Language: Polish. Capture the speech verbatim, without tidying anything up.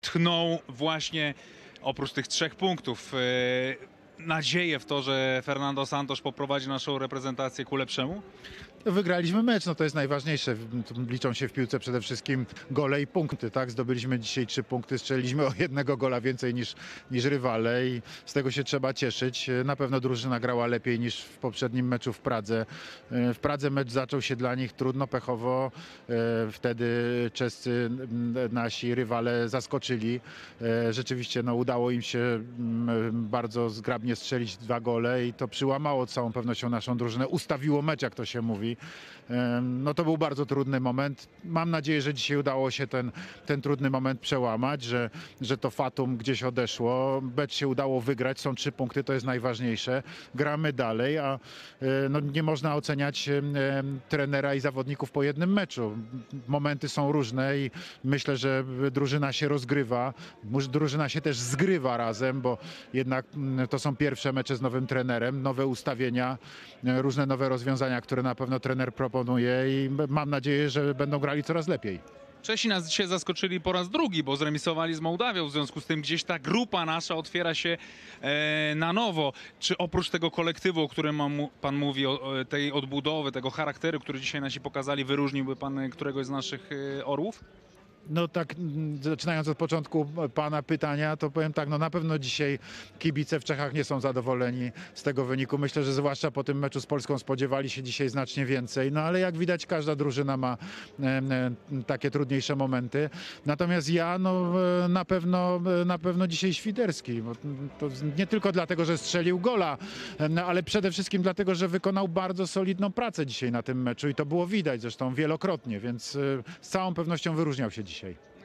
tchnął właśnie oprócz tych trzech punktów e, nadzieję w to, że Fernando Santos poprowadzi naszą reprezentację ku lepszemu? Wygraliśmy mecz, no to jest najważniejsze. Liczą się w piłce przede wszystkim gole i punkty, tak? Zdobyliśmy dzisiaj trzy punkty, strzeliliśmy o jednego gola więcej niż, niż rywale i z tego się trzeba cieszyć. Na pewno drużyna grała lepiej niż w poprzednim meczu w Pradze. W Pradze mecz zaczął się dla nich trudno, pechowo. Wtedy czescy nasi rywale zaskoczyli. Rzeczywiście no, udało im się bardzo zgrabnie strzelić dwa gole i to przyłamało z całą pewnością naszą drużynę. Ustawiło mecz, jak to się mówi. No to był bardzo trudny moment. Mam nadzieję, że dzisiaj udało się ten, ten trudny moment przełamać, że, że to fatum gdzieś odeszło. Mecz się udało wygrać, są trzy punkty, to jest najważniejsze. Gramy dalej, a no, nie można oceniać e, trenera i zawodników po jednym meczu. Momenty są różne i myślę, że drużyna się rozgrywa. Drużyna się też zgrywa razem, bo jednak to są pierwsze mecze z nowym trenerem, nowe ustawienia, różne nowe rozwiązania, które na pewno trener proponuje i mam nadzieję, że będą grali coraz lepiej. Czesi nas dzisiaj zaskoczyli po raz drugi, bo zremisowali z Mołdawią, w związku z tym gdzieś ta grupa nasza otwiera się e, na nowo. Czy oprócz tego kolektywu, o którym mam, pan mówi, o, tej odbudowy, tego charakteru, który dzisiaj nasi pokazali, wyróżniłby pan któregoś z naszych e, orłów? No tak, zaczynając od początku pana pytania, to powiem tak, no na pewno dzisiaj kibice w Czechach nie są zadowoleni z tego wyniku. Myślę, że zwłaszcza po tym meczu z Polską spodziewali się dzisiaj znacznie więcej, no ale jak widać każda drużyna ma e, e, takie trudniejsze momenty. Natomiast ja no na pewno, na pewno dzisiaj Świderski, bo to nie tylko dlatego, że strzelił gola, no, ale przede wszystkim dlatego, że wykonał bardzo solidną pracę dzisiaj na tym meczu i to było widać zresztą wielokrotnie, więc e, z całą pewnością wyróżniał się dzisiaj.